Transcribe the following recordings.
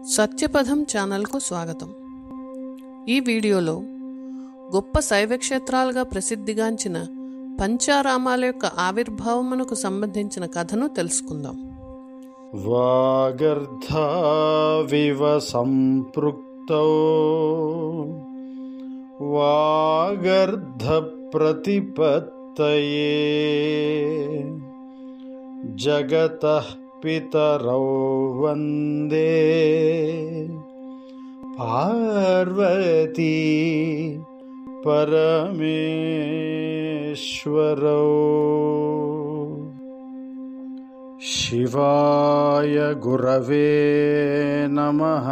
సత్యపథం ఛానల్కు స్వాగతం. ఈ వీడియోలో గొప్ప శైవ క్షేత్రాలుగా ప్రసిద్ధిగాంచిన పంచారామాల యొక్క ఆవిర్భావమునకు సంబంధించిన కథను తెలుసుకుందాం. వాగర్ధావివ సంపృక్తౌ వాగర్ధ ప్రతిపత్తయే జగతః పితరౌ వందే పార్వతీ పరమేశ్వరౌ. శివాయ గురవే నమః.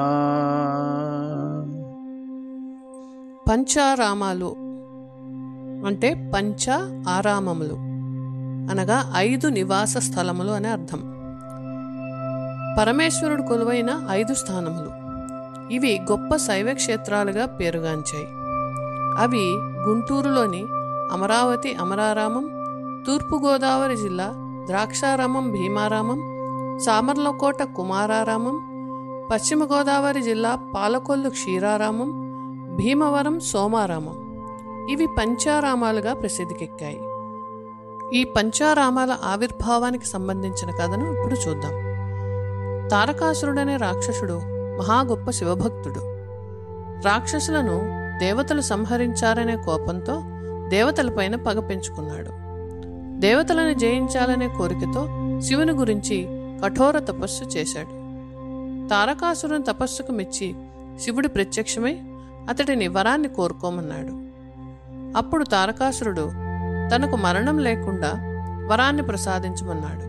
పంచారామాలు అంటే పంచ ఆరామములు అనగా 5 నివాస స్థలములు అనే అర్థం. పరమేశ్వరుడు కొలువైన 5 స్థానములు. ఇవి గొప్ప శైవ క్షేత్రాలుగా పేరుగాంచాయి. అవి గుంటూరులోని అమరావతి అమరారామం, తూర్పుగోదావరి జిల్లా ద్రాక్షారామం భీమారామం, సామర్లకోట కుమారారామం, పశ్చిమ గోదావరి జిల్లా పాలకొల్లు క్షీరారామం, భీమవరం సోమారామం. ఇవి పంచారామాలుగా ప్రసిద్ధికెక్కాయి. ఈ పంచారామాల ఆవిర్భావానికి సంబంధించిన కథను ఇప్పుడు చూద్దాం. తారకాసురుడనే రాక్షసుడు మహా గొప్ప శివభక్తుడు. రాక్షసులను దేవతలు సంహరించారనే కోపంతో దేవతలపైన పగ పెంచుకున్నాడు. దేవతలను జయించాలనే కోరికతో శివుని గురించి కఠోర తపస్సు చేశాడు. తారకాసురుని తపస్సుకు మెచ్చి శివుడు ప్రత్యక్షమై అతడిని వరాన్ని కోరుకోమన్నాడు. అప్పుడు తారకాసురుడు తనకు మరణం లేకుండా వరాన్ని ప్రసాదించమన్నాడు.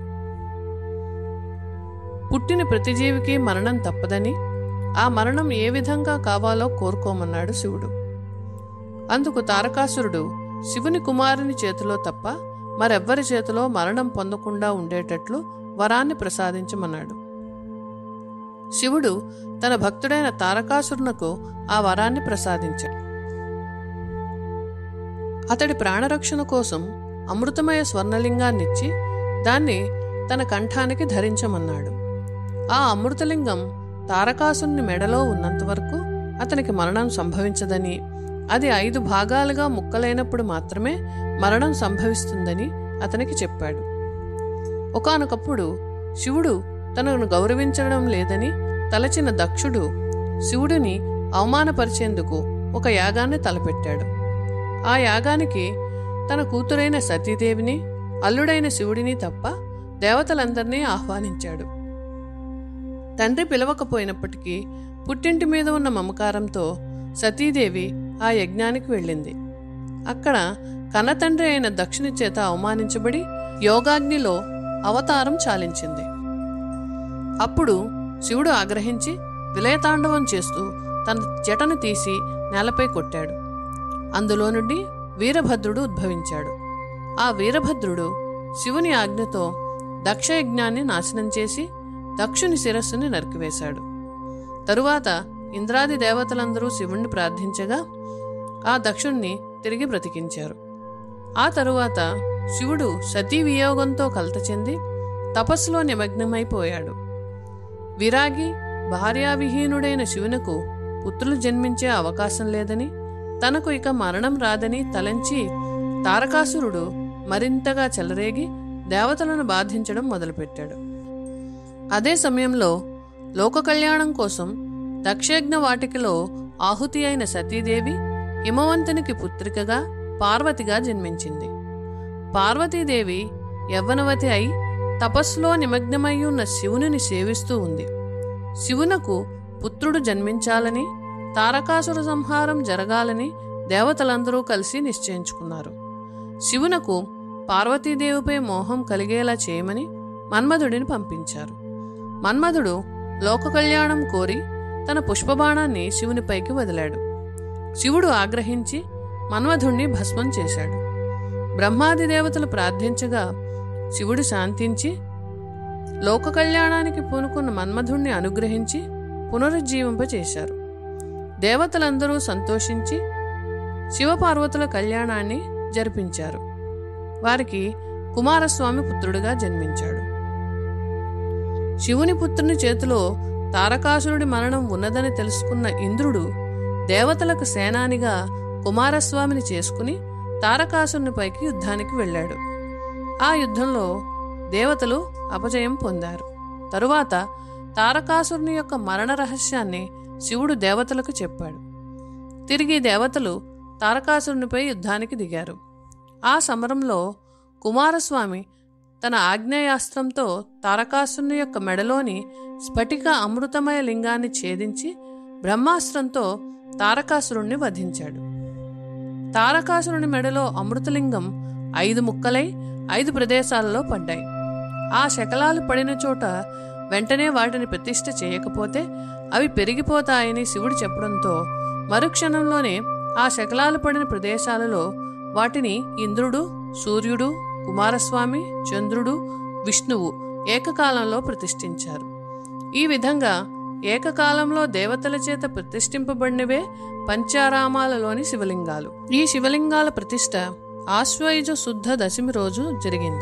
పుట్టిన ప్రతి జీవికి మరణం తప్పదని, ఆ మరణం ఏ విధంగా కావాలో కోరుకోమన్నాడు శివుడు. అందుకు తారకాసురుడు శివుని కుమారుని చేతిలో తప్ప మరెవ్వరి చేతిలో మరణం పొందకుండా ఉండేటట్లు వరాన్ని ప్రసాదించమన్నాడు. శివుడు తన భక్తుడైన తారకాసురునకు ఆ వరాన్ని ప్రసాదించాడు. అతడి ప్రాణరక్షణ కోసం అమృతమయ స్వర్ణలింగాన్నిచ్చి దాన్ని తన కంఠానికి ధరించమన్నాడు. ఆ అమృతలింగం తారకాసురుని మెడలో ఉన్నంత వరకు అతనికి మరణం సంభవించదని, అది 5 భాగాలుగా ముక్కలైనప్పుడు మాత్రమే మరణం సంభవిస్తుందని అతనికి చెప్పాడు. ఒకానొకప్పుడు శివుడు తనను గౌరవించడం లేదని తలచిన దక్షుడు శివుడిని అవమానపరిచేందుకు ఒక యాగాన్ని తలపెట్టాడు. ఆ యాగానికి తన కూతురైన సతీదేవిని, అల్లుడైన శివుడిని తప్ప దేవతలందరినీ ఆహ్వానించాడు. తండ్రి పిలవకపోయినప్పటికీ పుట్టింటి మీద ఉన్న మమకారంతో సతీదేవి ఆ యజ్ఞానికి వెళ్ళింది. అక్కడ కన్నతండ్రి అయిన దక్షుని చేత అవమానించబడి యోగాగ్నిలో అవతారం చాలించింది. అప్పుడు శివుడు ఆగ్రహించి విలయతాండవం చేస్తూ తన జటను తీసి నేలపై కొట్టాడు. అందులో నుండి వీరభద్రుడు ఉద్భవించాడు. ఆ వీరభద్రుడు శివుని ఆజ్ఞతో దక్షయజ్ఞాన్ని నాశనం చేసి దక్షుని శిరస్సుని నరికివేశాడు. తరువాత ఇంద్రాది దేవతలందరూ శివుణ్ణి ప్రార్థించగా ఆ దక్షుణ్ణి తిరిగి బ్రతికించారు. ఆ తరువాత శివుడు సతీ వియోగంతో కలత చెంది తపస్సులో నిమగ్నమైపోయాడు. విరాగి భార్యావిహీనుడైన శివునకు పుత్రులు జన్మించే అవకాశం లేదని, తనకు ఇక మరణం రాదని తలంచి తారకాసురుడు మరింతగా చెలరేగి దేవతలను బాధించడం మొదలుపెట్టాడు. అదే సమయంలో లోక కళ్యాణం కోసం దక్షయజ్ఞ వాటికలో ఆహుతి అయిన సతీదేవి హిమవంతునికి పుత్రికగా పార్వతిగా జన్మించింది. పార్వతీదేవి యవ్వనవతి అయి తపస్సులో నిమగ్నమై ఉన్న శివుని సేవిస్తూ ఉంది. శివునకు పుత్రుడు జన్మించాలని, తారకాసుర సంహారం జరగాలని దేవతలందరూ కలిసి నిశ్చయించుకున్నారు. శివునకు పార్వతీదేవిపై మోహం కలిగేలా చేయమని మన్మధుడిని పంపించారు. మన్మధుడు లోక కళ్యాణం కోరి తన పుష్పబాణాన్ని శివునిపైకి వదిలాడు. శివుడు ఆగ్రహించి మన్మధుణ్ణి భస్మం చేశాడు. బ్రహ్మాది దేవతలు ప్రార్థించగా శివుడు శాంతించి లోక కళ్యాణానికి పూనుకున్న మన్మధుణ్ణి అనుగ్రహించి పునరుజ్జీవింపచేశారు. దేవతలందరూ సంతోషించి శివపార్వతుల కళ్యాణాన్ని జరిపించారు. వారికి కుమారస్వామి పుత్రుడుగా జన్మించాడు. శివుని పుత్రుని చేతిలో తారకాసురుడి మరణం ఉన్నదని తెలుసుకున్న ఇంద్రుడు దేవతలకు సేనానిగా కుమారస్వామిని చేసుకుని తారకాసురునిపైకి యుద్ధానికి వెళ్ళాడు. ఆ యుద్ధంలో దేవతలు అపజయం పొందారు. తరువాత తారకాసురుని యొక్క మరణ రహస్యాన్ని శివుడు దేవతలకు చెప్పాడు. తిరిగి దేవతలు తారకాసురునిపై యుద్ధానికి దిగారు. ఆ సమరంలో కుమారస్వామి తన ఆగ్నేయాస్త్రంతో తారకాసురుని యొక్క మెడలోని స్ఫటిక అమృతమయ లింగాన్ని ఛేదించి బ్రహ్మాస్త్రంతో తారకాసురుణ్ణి వధించాడు. తారకాసురుని మెడలో అమృతలింగం 5 ముక్కలై 5 ప్రదేశాలలో పడ్డాయి. ఆ శకలాలు పడిన చోట వెంటనే వాటిని ప్రతిష్ఠ చేయకపోతే అవి పెరిగిపోతాయని శివుడు చెప్పడంతో మరుక్షణంలోనే ఆ శకలాలు పడిన ప్రదేశాలలో వాటిని ఇంద్రుడు, సూర్యుడు, కుమారస్వామి, చంద్రుడు, విష్ణువు ఏకకాలంలో ప్రతిష్ఠించారు. ఈ విధంగా ఏకకాలంలో దేవతల చేత ప్రతిష్ఠింపబడినవే పంచారామాలలోని శివలింగాలు. ఈ శివలింగాల ప్రతిష్ఠ ఆశ్వయుజ శుద్ధ దశమి రోజు జరిగింది.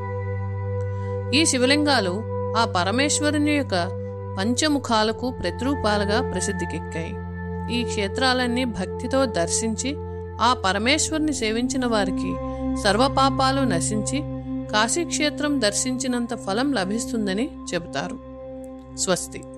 ఈ శివలింగాలు ఆ పరమేశ్వరుని యొక్క పంచముఖాలకు ప్రతిరూపాలుగా ప్రసిద్ధికెక్కాయి. ఈ క్షేత్రాలన్నీ భక్తితో దర్శించి ఆ పరమేశ్వరుని సేవించిన వారికి సర్వపాపాలు నశించి కాశీక్షేత్రం దర్శించినంత ఫలం లభిస్తుందని చెబుతారు. స్వస్తి.